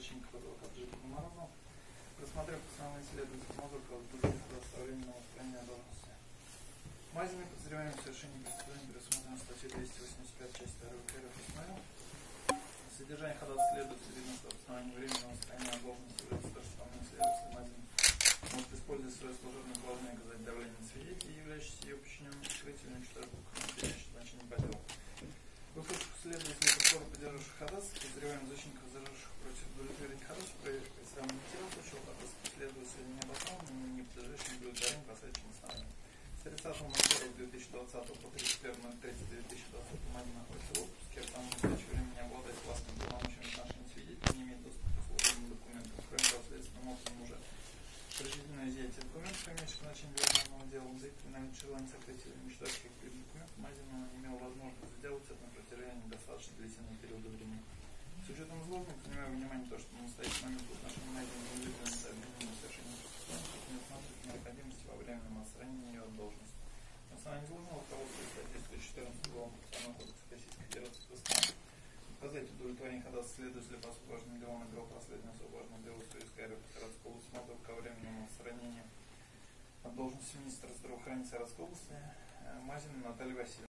защитников адвоката Житова Морозова, рассмотрев основные исследовательские мозга временного устранения должности. Мазиной подозреваемым в совершении преступления предусмотрено статьей 285 часть 2 УК РФ. Содержание ходатайства следователя видно, что основание временного устранения должности является то, что там следователь Мазин может использовать свое служебное положение оказать давление на свидетелей, являющихся ее подчиненным скрытию, уничтожить имеющее значение по делу. Выслушав следователей прокурора, поддержавших ходатайство, подозреваемых защитников, возражавших против удовлетворения ходатайства, проверив представленный материал, случай ходатайства следователя необоснованным, не подлежащим удовлетворению по следующим основаниям. С 30.01.2020 по 31.03.2020 Мазин находится в отпуске, а потому в настоящее время не обладает властным полномочиями в отношении свидетелей, не имеет доступа к служебным документам. Кроме того, следственным органом уже произведено изъятие документов, имеющих значение для уголовного дела, да и при наличии желания сокрытия или уничтожить каких-либо документов, Мазин имел возможность сделать это на протяжении достаточно длительного периода времени. С учетом изложенного, принимая во внимание то, что на настоящий момент в отношении Мазина выявлено обвинение в совершении преступления, не усматривает необходимости во временном отстранении ее от должности. На основании изложенного руководствуясь статьей 114 Уголовного процессуального кодекса Российской Федерации постановляет указать удовлетворение ходатайства следователя по освобожденному делу на дело расследования освобожденного дела Советской РФ Саратовской области ко временному отстранению от должности министра здравоохранения Саратовской области Мазина Натальи Васильевны.